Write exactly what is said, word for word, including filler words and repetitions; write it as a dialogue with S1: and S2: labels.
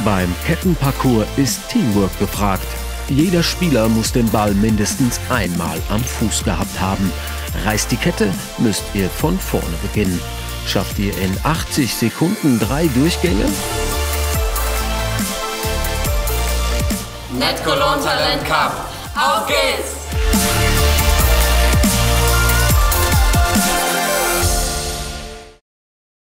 S1: Beim Kettenparcours ist Teamwork gefragt. Jeder Spieler muss den Ball mindestens einmal am Fuß gehabt haben. Reißt die Kette, müsst ihr von vorne beginnen. Schafft ihr in achtzig Sekunden drei Durchgänge?
S2: Netcologne Talent Cup. Auf geht's!